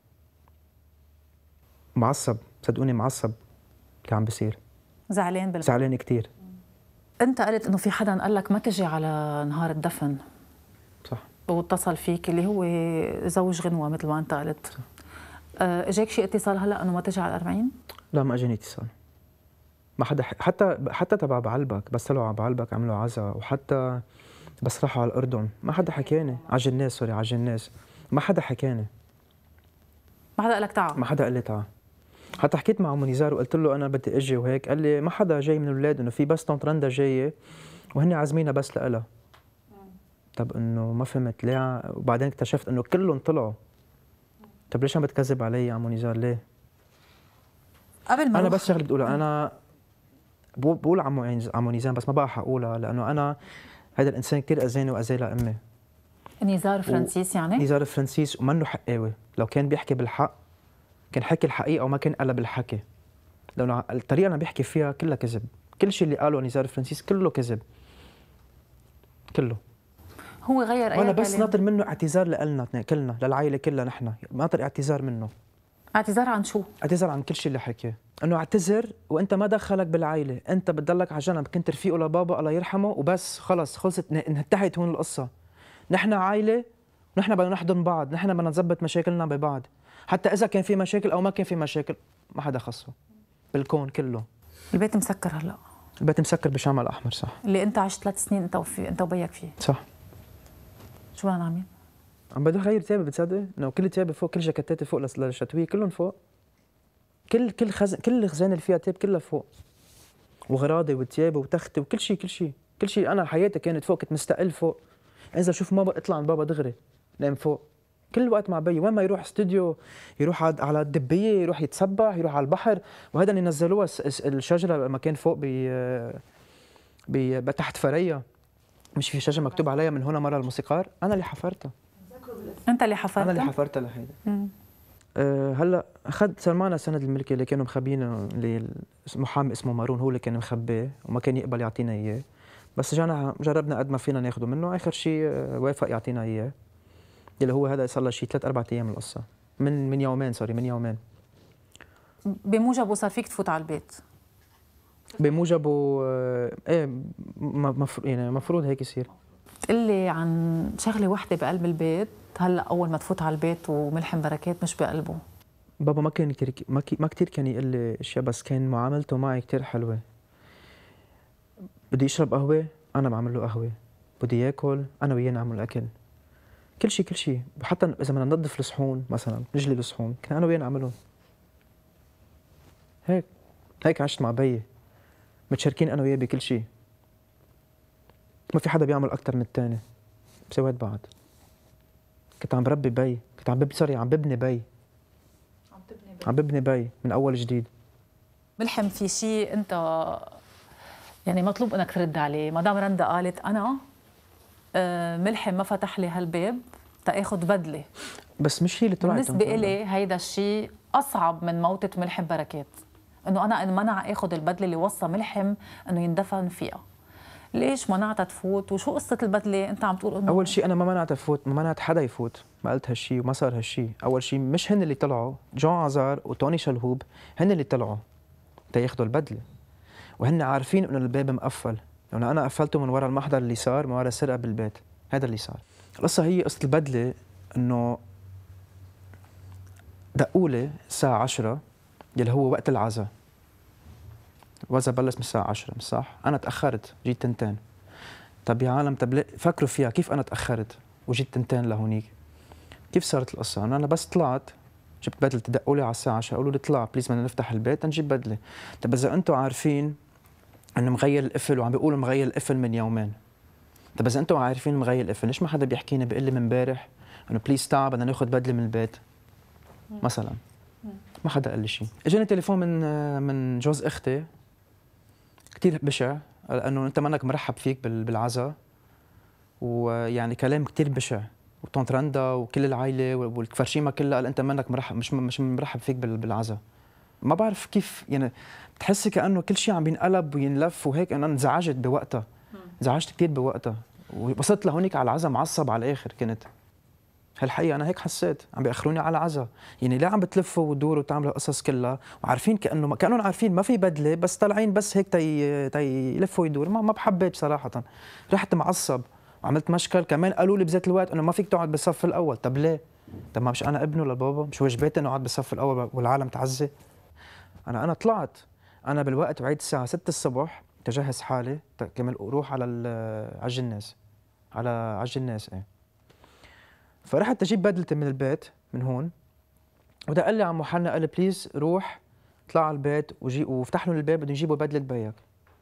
معصب، صدقوني معصب اللي عم بيصير. زعلان كثير. أنت قلت إنه في حدا قال لك ما تجي على نهار الدفن. صح. واتصل فيك اللي هو زوج غنوة مثل ما أنت قلت. صح. اجاك شيء اتصال هلا انه ما تجي على 40؟ لا ما اجاني اتصال. ما حدا حتى تبع بعلبك، بس طلعوا على بعلبك عملوا عزاء، وحتى بس راحوا على الأردن ما حدا حكاني، عجلناس ما حدا حكاني. ما حدا قال لك تعال؟ ما حدا قال لي تعال. حتى حكيت مع عمو نزار وقلت له انا بدي اجي وهيك، قال لي ما حدا جاي من الاولاد، انه في بس طنط رندا جايه وهن عازمينها بس لها. طب انه ما فهمت ليه، وبعدين اكتشفت انه كلهم طلعوا. طب ليش عم بتكذب علي يا عمو نزار ليه؟ قبل ما انا بس شغله بدي اقولها، انا بقول عمو نزار بس ما بقى حقولها، لانه انا هذا الانسان كثير اذاني واذى لامي. نزار فرانسيس يعني؟ نزار فرانسيس، ومنه حقاوي، لو كان بيحكي بالحق كان حكي الحقيقه وما كان قلب الحكي. لانه الطريقه اللي عم بيحكي فيها كلها كذب، كل شيء اللي قاله نزار فرانسيس كله كذب. كله. هو غير اي انا بس ناطر منه اعتذار لنا كلنا، للعائله كلها، نحن ناطر اعتذار منه. اعتذار عن شو؟ اعتذار عن كل شيء اللي حكيه، انه اعتذر وانت ما دخلك بالعائله، انت بتضلك على جنب، كنت رفيقه لبابا الله يرحمه وبس، خلصت انتهت هون القصه. نحن عائله ونحن بدنا نحضن بعض، نحن بدنا نظبط مشاكلنا ببعض، حتى اذا كان في مشاكل او ما كان في مشاكل ما حدا خصه بالكون كله. البيت مسكر هلا؟ البيت مسكر بشمع الاحمر. صح. اللي انت عشت 3 سنين انت وبيك فيه. صح. شو بدنا نعمل؟ عم بدي اغير ثيابي، بتصدق؟ انه كل ثيابي فوق، كل جاكيتاتي فوق للشتويه كلهم فوق. كل الخزانه اللي فيها ثياب كلها فوق. وغراضي وثيابي وتختي وكل شيء، انا حياتي كانت فوق، كنت مستقل فوق. انزل شوف بابا، اطلع عند بابا دغري، نام فوق. كل وقت مع بي، وين ما يروح استوديو يروح على الدبيه، يروح يتسبح، يروح على البحر. وهذا اللي نزلوها الشجره لما كان فوق تحت فريا، مش في شجره مكتوب عليها من هنا مره الموسيقار، انا اللي حفرتها. انت اللي حفرتها؟ انا اللي حفرتها لهيدا. هلا اخذ سلمان سند الملكي اللي كانوا مخبينه، اللي محامي اسمه مارون هو اللي كان مخبيه وما كان يقبل يعطينا اياه، بس جانا جربنا قد ما فينا ناخذه منه، اخر شيء وافق يعطينا اياه، اللي هو هذا صار له شيء 3-4 ايام من القصه، من يومين، سوري من يومين. بموجبه صار فيك تفوت على البيت؟ بموجبه ايه، يعني المفروض هيك يصير. تقلي عن شغله وحده بقلب البيت، هلا اول ما تفوت على البيت وملحم بركات مش بقلبه. بابا ما كثير كان يقول لي اشياء، بس كان معاملته معي كثير حلوه. بدي يشرب قهوه انا بعمل له قهوه، بدي ياكل انا وياه نعمل اكل، كل شيء، حتى اذا بدنا ننظف الصحون مثلا، نجلي الصحون كنا انا وياه نعملهم. هيك عشت مع بيي، متشاركين انا وياه بكل شيء، ما في حدا بيعمل اكثر من الثاني، بسواد بعض. كنت عم بربي بي، كنت عم ببني بي من اول جديد. ملحم، في شيء انت يعني مطلوب انك ترد عليه. مدام رندا قالت انا ملحم ما فتح لي هالباب تاخذ بدله، بس مش هي اللي طلعت. بالنسبه لي هيدا الشيء اصعب من موتة ملحم بركات، انه انا منع اخذ البدله اللي وصى ملحم انه يندفن فيها. ليش منعتها تفوت؟ وشو قصه البدله؟ انت عم تقول انه اول شيء انا ما منعتها تفوت، ما منعت حدا يفوت، ما قلت هالشيء وما صار هالشيء. اول شيء مش هن اللي طلعوا، جون عزار وتوني شلهوب هن اللي طلعوا تياخذوا البدله، وهن عارفين انه الباب مقفل، لانه انا قفلته من وراء المحضر اللي صار، من وراء السرقه بالبيت. هذا اللي صار. القصه هي قصه البدله انه دقولي الساعه 10 اللي هو وقت العزاء. العزاء بلش من الساعه 10 مش صح؟ انا تاخرت، جيت 2. طب يا عالم، طب فكروا فيها، كيف انا تاخرت وجيت 2 لهونيك؟ كيف صارت القصه؟ انا بس طلعت جبت بدله، تدقوا لي على الساعه 10 قالوا لي اطلع بليز بدنا نفتح البيت نجيب بدله. طب اذا انتم عارفين انه مغير القفل وعم بيقولوا مغير القفل من يومين، طب اذا انتم عارفين مغير القفل ليش ما حدا بيحكينا بيقول لي من امبارح انه بليز تعال بدنا ناخذ بدله من البيت مثلا؟ ما حدا قال لي شيء. اجاني تليفون من جوز اختي كثير بشع، لانه انت منك مرحب فيك بالعزاء، ويعني كلام كثير بشع، وطنط رندا وكل العائله والكفرشيمه كلها قال انت منك مرحب، مش مرحب فيك بالعزاء. ما بعرف كيف، يعني بتحسي كانه كل شيء عم بينقلب وينلف وهيك. انا انزعجت بوقتها، انزعجت كثير بوقتها، ووصلت لهونيك على العزاء معصب على الاخر. كنت هالحقيقه انا هيك حسيت، عم بياخروني على العزاء، يعني لا عم بتلفوا وتدوروا وتعملوا القصص كلها وعارفين كانهم عارفين ما في بدله، بس طالعين بس هيك يلفوا ويدوروا. ما بحبيت صراحه، رحت معصب وعملت مشكل. كمان قالوا لي بذات الوقت انه ما فيك تقعد بالصف الاول. طب ليه؟ طب ما مش انا ابنه للبابا؟ مش واجباتي انه اقعد بالصف الاول والعالم تعزي؟ انا طلعت، انا بالوقت وعيت الساعه 6 الصبح تجهز حالي كمان اروح على عج الناس، على عج الناس ايه. فرحت اجيب بدلتي من البيت من هون، وده قال لي عمو حنا، قال لي بليز روح اطلع على البيت وافتح له الباب بدهم يجيبوا بدله بيك.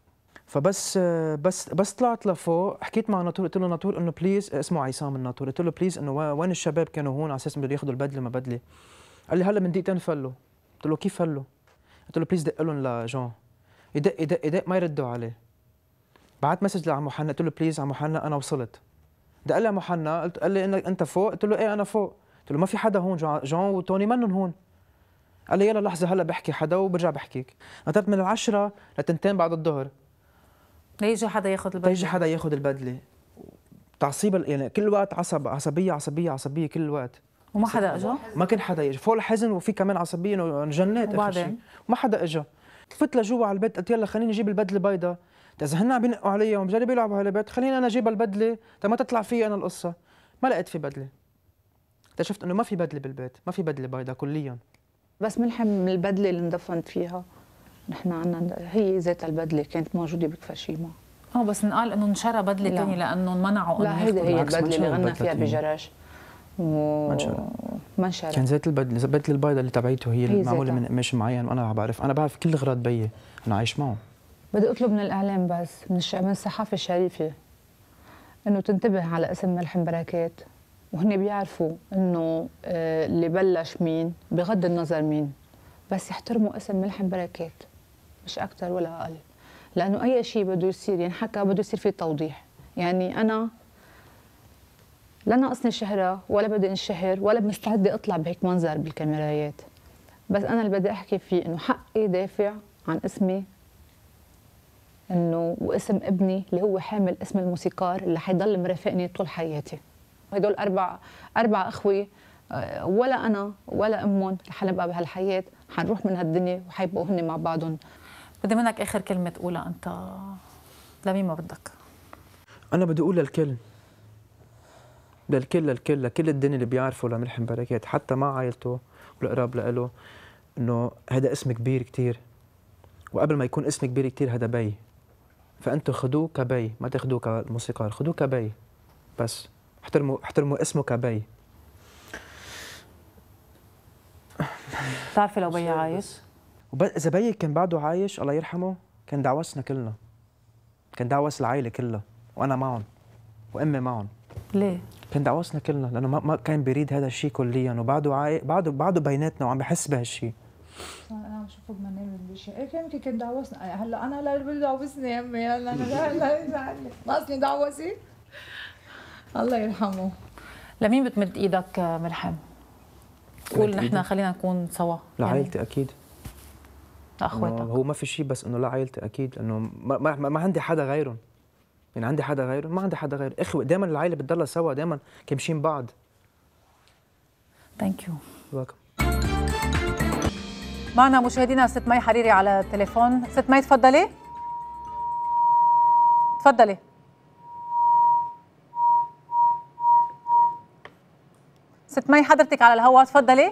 بس طلعت لفوق، حكيت مع ناطور، قلت له ناطور انه بليز، اسمه عصام الناطور، قلت له بليز انه وين الشباب كانوا هون على اساس بدهم ياخذوا البدله ما بدله. قال لي هلا من دقيقتين فلوا. قلت له كيف فلوا؟ قلت له بليز دق لهم لجون. يدق ما يردوا عليه. بعت مسج لعمو حنا، قلت له بليز عمو حنا انا وصلت. دق لي عمو حنا، قال لي انت فوق؟ قلت له ايه انا فوق. قلت له ما في حدا هون، جون وتوني منن هون. قال لي يلا لحظه هلا بحكي حدا وبرجع بحكيك. نطرت من 10 ل2 بعد الظهر ليجي حدا ياخذ البدله، يجي حدا ياخذ البدله. تعصيب يعني كل وقت عصبيه كل الوقت. وما حدا اجى؟ ما كان حدا يجي، فوق الحزن وفي كمان عصبيه انه جنيت. وبعدين ما حدا اجى. فت لجوا على البيت، قلت يلا خليني اجيب البدله البيضاء، اذا هن عم بينقوا علي وعم بيجربوا يلعبوا على البيت خليني انا اجيب البدله ما تطلع في انا القصه. ما لقيت في بدله، اكتشفت انه ما في بدله بالبيت، ما في بدله بيضاء كليا. بس ملحم البدله اللي اندفنت فيها نحن عنا هي ذات البدله كانت موجوده بكفرشيما. بس انقال انه انشرى بدله ثانيه لانه منعوا. لا هيدي هي البدله اللي غنى فيها بجرش ما انشرى. كان زيت البدله البيضاء اللي تبعيته هي المعموله من قماش معين، وانا بعرف كل اغراض بيي، انا عايش معه. بدي اطلب من الاعلام بس من الصحافه الشريفه انه تنتبه على اسم ملحم بركات، وهن بيعرفوا انه اللي بلش مين بغض النظر مين، بس يحترموا اسم ملحم بركات مش اكثر ولا اقل، لانه اي شيء بده يصير ينحكى بده يصير فيه توضيح. يعني انا لا ناقصني شهره ولا بدي انشهر ولا مستعده اطلع بهيك منظر بالكاميرايات، بس انا اللي بدي احكي فيه انه حقي دافع عن اسمي، انه واسم ابني اللي هو حامل اسم الموسيقار اللي حيضل مرافقني طول حياتي. هدول اربع اخوه، ولا انا ولا امهم رح نبقى بهالحياه، حنروح من هالدنيا وحيبقوا هن مع بعضهم. بدي منك اخر كلمه تقولها انت لمين ما بدك. انا بدي اقول للكل لكل الدنيا اللي بيعرفوا لملحم بركات، حتى مع عائلته والقراب له، انه هذا اسم كبير كتير، وقبل ما يكون اسم كبير كتير هذا بي، فانتوا خذوه كبي، ما تاخذوه كموسيقار، خذوه كبي بس، احترموا اسمه كبي. بتعرفي لو بي عايش؟ اذا بي كان بعده عايش الله يرحمه كان دعوسنا كلنا، كان دعوس العائله كلها، وانا معهم وامي معهم. ليه؟ كان دعوسنا كلنا لانه ما كان بيريد هذا الشيء كليا، وبعده بعده بيناتنا وعم بحس بهالشيء. انا عم شوفه بمنام بشيء، ايه يمكن كان دعوسنا، هلا انا لا بدي دعوسني يا امي، هلا انا لا ناقصني دعوسي. الله يرحمه. لمين بتمد ايدك ملحم؟ قول نحن خلينا نكون سوا. لعائلتي اكيد، لاخواتك. هو ما في شيء بس انه لعائلتي اكيد، لانه ما عندي حدا غيرهم، يعني عندي حدا غيرهم؟ ما عندي حدا غير اخوه، دائما العائله بتضلها سوا، دائما كمشين بعض. ثانك يو. ويلكم. معنا مشاهدينا ست مي حريري على التليفون. ست مي تفضلي. تفضلي. ست مي حضرتك على الهواء، تفضلي.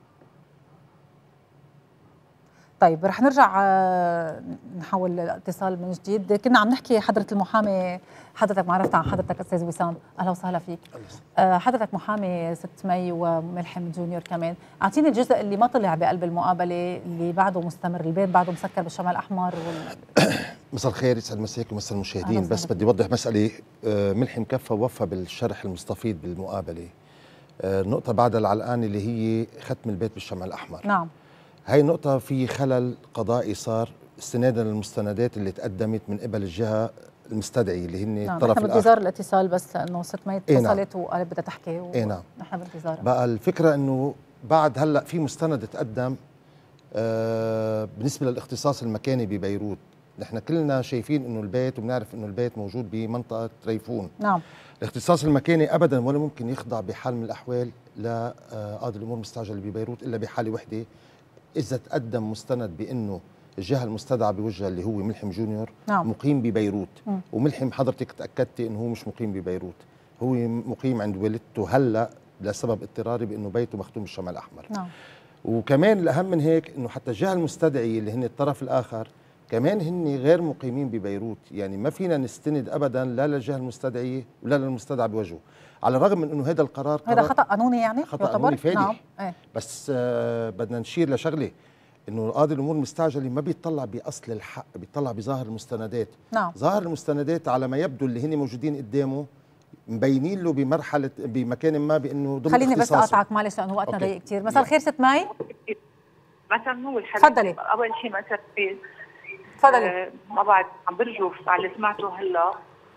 طيب رح نرجع نحول الاتصال من جديد. كنا عم نحكي حضرة المحامي، حضرتك معرفت عن حضرتك أستاذ وسام، أهلا وسهلا فيك. حضرتك محامي ست مي وملحم جونيور كمان، أعطيني الجزء اللي ما طلع بقلب المقابلة اللي بعده مستمر، البيت بعده مسكر بالشمع الأحمر مساء الخير، يسعد مساكم ومساء المشاهدين. بس بدي أوضح مسألة. ملحم كفى ووفى بالشرح المستفيض بالمقابلة. النقطة بعد العلقانة اللي هي ختم البيت بالشمع الأحمر. نعم. هاي النقطة في خلل قضائي صار استنادا للمستندات اللي تقدمت من قبل الجهة المستدعية اللي هن نعم. الطرف الآخر. نحن بانتظار الاتصال، بس لأنه ست مي اتصلت وقالت بدها تحكي نعم. نحن بانتظارها. بقى الفكرة إنه بعد هلأ في مستند تقدم بالنسبة للاختصاص المكاني ببيروت. نحن كلنا شايفين إنه البيت وبنعرف إنه البيت موجود بمنطقة ريفون. نعم. الاختصاص المكاني أبدا ولا ممكن يخضع بحال من الأحوال لقاضي الأمور المستعجلة ببيروت إلا بحالة وحدة، إذا تقدم مستند بأنه الجهة المستدعى بوجهها اللي هو ملحم جونيور نعم. مقيم ببيروت. وملحم حضرتك تأكدتي أنه هو مش مقيم ببيروت، هو مقيم عند والدته هلأ لسبب اضطراري بأنه بيته مختوم بالشمع الأحمر. نعم. وكمان الأهم من هيك أنه حتى الجهة المستدعية اللي هن الطرف الآخر كمان هن غير مقيمين ببيروت، يعني ما فينا نستند أبدا لا للجهة المستدعية ولا للمستدعى بوجهه، على الرغم من أنه هذا القرار هذا خطأ قانوني، يعني خطأ قانوني فادح. نعم. ايه. بس بدنا نشير لشغله، انه قاضي الامور المستعجله ما بيطلع باصل الحق، بيطلع بظاهر المستندات. نعم. ظاهر المستندات على ما يبدو اللي هن موجودين قدامه مبينين له بمرحله بمكان ما بانه ضمن خليني اختصاصه. بس اقاطعك معلش لانه وقتنا ضيق كثير. مساء الخير ست مي. مساء النور حبيبتي. تفضلي. اول شيء مساء الخير. تفضلي. ما بعد عم برجف على اللي سمعته هلا.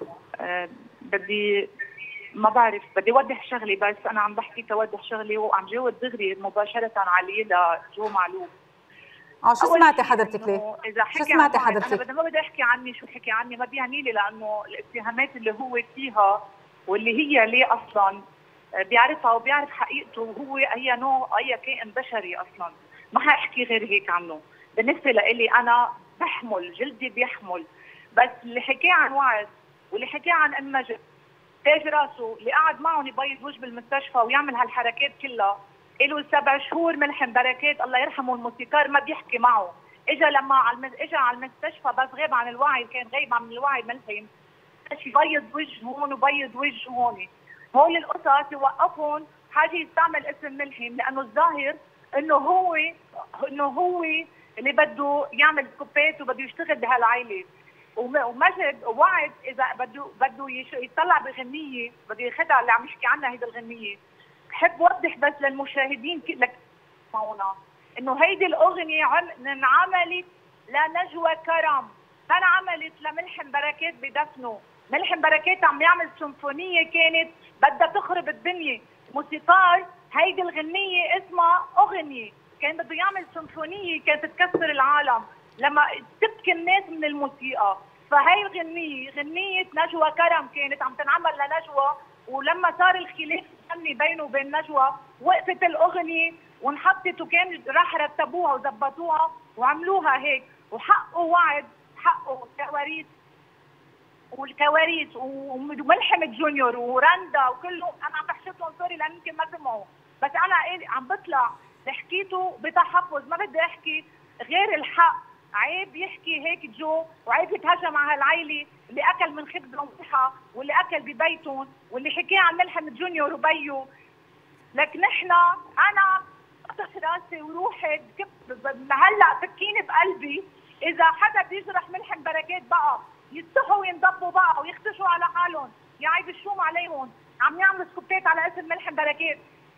ما بعرف بدي اوضح شغلي، بس انا عم بحكي توضح شغلي وعم جاوب دغري مباشره عليه لجو معلوم. شو سمعتي حضرتك ليه؟ اذا حكي شو سمعتي حضرتك؟ انا ما بدي احكي عني، شو حكي عني ما بيعني لي، لانه الاتهامات اللي هو فيها واللي هي ليه اصلا بيعرفها وبيعرف حقيقته، وهو اي نوع اي كائن بشري اصلا ما حاحكي غير هيك عنه. بالنسبه لإلي انا بحمل جلدي بيحمل، بس اللي حكاه عن وعد واللي حكاه عن ام مجد تاج راسه اللي قاعد معهم يبيض وجه بالمستشفى ويعمل هالحركات كلها، له 7 شهور ملحم بركات الله يرحمه الموسيقار ما بيحكي معه. اجى لما اجى على المستشفى بس غاب عن الوعي، كان غايب عن الوعي ملحم، يبيض وجه هون وبيض وجه هون. هول القصص يوقفهم حاجه يستعمل اسم ملحم، لانه الظاهر انه هو اللي بده يعمل سكوبات وبده يشتغل بهالعائله. ومجد وعد اذا بده يطلع بغنيه بده ياخذها اللي عم يحكي عنها هيدي الغنيه. بحب اوضح بس للمشاهدين لك معنا انه هيدي الاغنيه انعملت لنجوى كرم، ما انعملت لملحم بركات بدفنه. ملحم بركات عم يعمل سيمفونيه كانت بدها تخرب الدنيا، موسيقار هيدي الغنيه اسمها اغنيه، كان بده يعمل سيمفونيه كانت تكسر العالم لما تبكي الناس من الموسيقى. فهي الغنيه غنيه نجوى كرم كانت عم تنعمل لنجوى، ولما صار الخلاف الفني بينه وبين نجوى وقفت الاغنيه وانحطت وكان راح رتبوها وزبطوها وعملوها هيك. وحقه وعد، حقه كواريس والكواريس وملحم جونيور ورندا وكلهم انا عم بحشدهم سوري لان يمكن ما سمعوا، بس انا عم بطلع حكيته بتحفظ، ما بدي احكي غير الحق. عيب يحكي هيك جو، وعيب يتهجم على هالعيله اللي اكل من خبز وملحه واللي اكل ببيتهم واللي حكي عن ملحم جونيور وبيو. لك نحن انا قطعت راسي وروحي هلا فكيني بقلبي اذا حدا بيجرح ملحم بركات بقى يستحوا وينضبوا بقى ويختشوا على حالهم، يا عيب الشوم عليهم عم يعملوا سكوبات على اسم ملحم بركات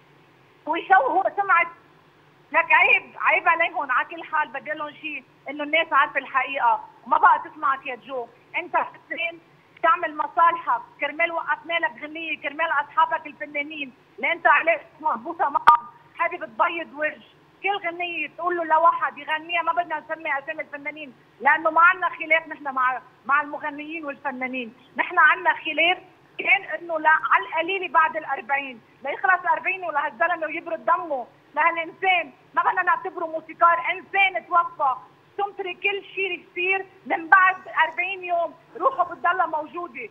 ويشوهوا سمعه. لك عيب عليهم. على كل حال بدي لهم شيء انه الناس عارفه الحقيقه وما بقى تسمعك يا جو. انت حسين تعمل مصالحك كرمال وقفنا لك غنيه كرمال اصحابك الفنانين اللي انت عليك مربوطه معهم، حابب تبيض وجه كل غنيه تقول له لواحد يغنيها. ما بدنا نسمي اسامي الفنانين لانه ما عندنا خلاف نحن مع المغنيين والفنانين، نحن عندنا خلاف كان انه لا على القليله بعد ال40 ليخلص 40 ولهالزلمه ويبرد دمه لهالانسان ما بدنا نعتبره موسيقار، انسان توفى. تمترك كل شيء يصير من بعد 40 يوم روحه بتضلها موجوده.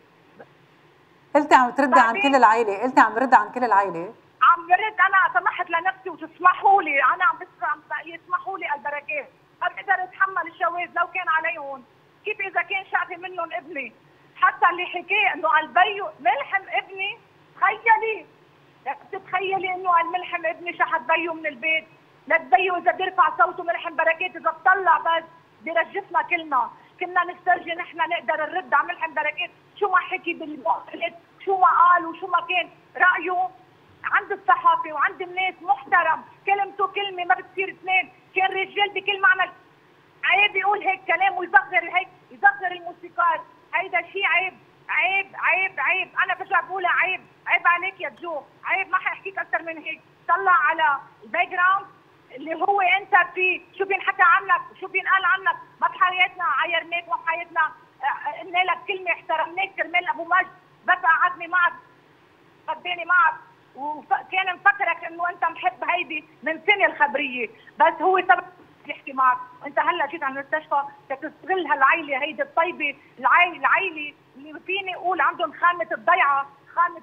قلتي عم تردي عن كل العائله، قلتي عم برد عن كل العائله. عم برد انا سمحت لنفسي وتسمحوا لي، انا عم يسمحوا لي البركات، ما بقدر اتحمل الشواذ لو كان عليهم. كيف اذا كان شعبي منهم ابني؟ حتى اللي حكاه انه البيو ملحم ابني، تخيلي لك تتخيلي انه الملحم ابني شحت بيو من البيت. لك بيو اذا بيرفع صوته ملحم بركات اذا بطلع بس بيرجفنا كلنا، كنا نسترجي نحن نقدر نرد على ملحم بركات شو ما حكي بالمقالات، شو ما قال وشو ما كان رايه عند الصحافه وعند الناس محترم، كلمته كلمه ما بتصير اثنين، كان رجال بكل معنى. عيب يقول هيك كلام ويصغر هيك، يصغر الموسيقار، هيدا شيء عيب عيب عيب عيب. انا برجع بقولها عيب، عيب عليك يا جو، عيب ما حاحكيك اكثر من هيك. طلع على الباك جراوند اللي هو انت فيه، شو بينحكى عنك وشو بينقال عنك. ما بحياتنا عايرناك وما بحياتنا قلنا لك كلمه احترمناك كرمال ابو مجد، بس قعدني معك قداني معك وكان مفكرك انه انت محب هيدي من سنه الخبريه، بس هو سبب يحكي معك. وانت هلا جيت على المستشفى تستغل هالعيله هيدي الطيبه، العيله اللي فيني اقول عندهم خانه الضيعه، خانه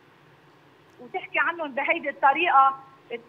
وتحكي عنهم بهيدي الطريقه،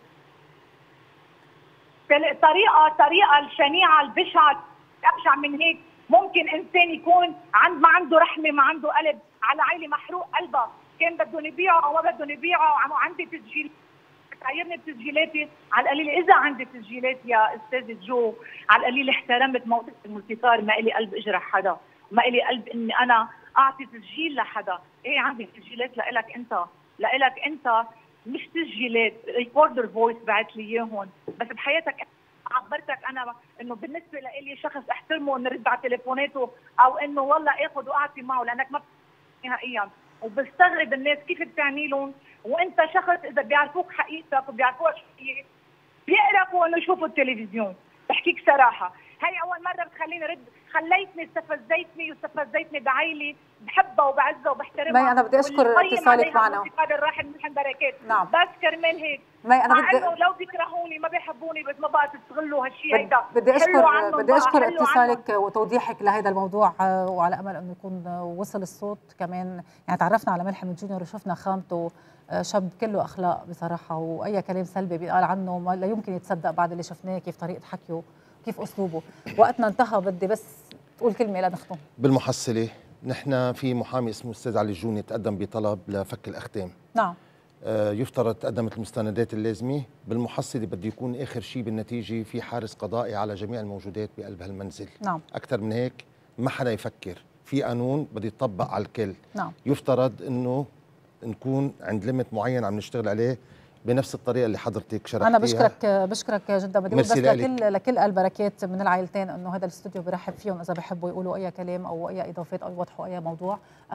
الطريقه الشنيعه البشعه. ابشع من هيك ممكن انسان يكون ما عنده رحمه، ما عنده قلب على عيله محروق قلبها، كان بدهم يبيعوا او ما بدهم يبيعوا. وعندي تسجيل بتعيرني بتسجيلاتي على القليل، اذا عندي تسجيلات يا استاذ جو على القليل احترمت موقف الموسيقار، ما الي قلب اجرح حدا، ما الي قلب اني انا اعطي تسجيل لحدا. ايه عندي تسجيلات لإلك انت مش تسجيلات ريكوردر فويس بعت لي اياهم، بس بحياتك عبرتك انا انه بالنسبه لي شخص احترمه نرد على تليفوناته او انه والله اخذ واعطي معه، لانك ما نهائيا. وبستغرب الناس كيف بتعني لهم وانت شخص اذا بيعرفوك حقيقتك وبيعرفوها شو هي بيقرفوا انه يشوفوا التلفزيون. بحكيك صراحه، هي اول مره بتخليني رد، خليتني استفزيتني بعيلي بحبها وبعزها وبحترمها. مي انا بدي اشكر اتصالك معنا. الراحل ملحم بركات. نعم. بس كرمال هيك مي انا بدي انه لو بيكرهوني ما بيحبوني بس ما بقى تستغلوا هالشيء هيدا. بدي اشكر اتصالك وتوضيحك لهذا الموضوع، وعلى امل انه يكون وصل الصوت كمان. يعني تعرفنا على ملحم جونيور وشفنا خامته، شاب كله اخلاق بصراحه، واي كلام سلبي بيقال عنه لا يمكن يتصدق بعد اللي شفناه، كيف طريقه حكيه كيف اسلوبه. وقتنا انتهى، بدي بس تقول كلمه لنختم. بالمحصله نحن في محامي اسمه الاستاذ علي الجوني تقدم بطلب لفك الاختام. نعم. يفترض تقدمت المستندات اللازمه، بالمحصله بده يكون اخر شيء بالنتيجه في حارس قضائي على جميع الموجودات بقلب هالمنزل. نعم. اكثر من هيك ما حدا يفكر، في قانون بده يطبق على الكل. نعم. يفترض انه نكون عند ليميت معين عم نشتغل عليه بنفس الطريقه اللي حضرتك شرحتيها. انا بشكرك جدا، بدي بس لكل البركات من العائلتين انه هذا الاستوديو برحب فيهم اذا بحبوا يقولوا اي كلام او اي اضافات او يوضحوا اي موضوع.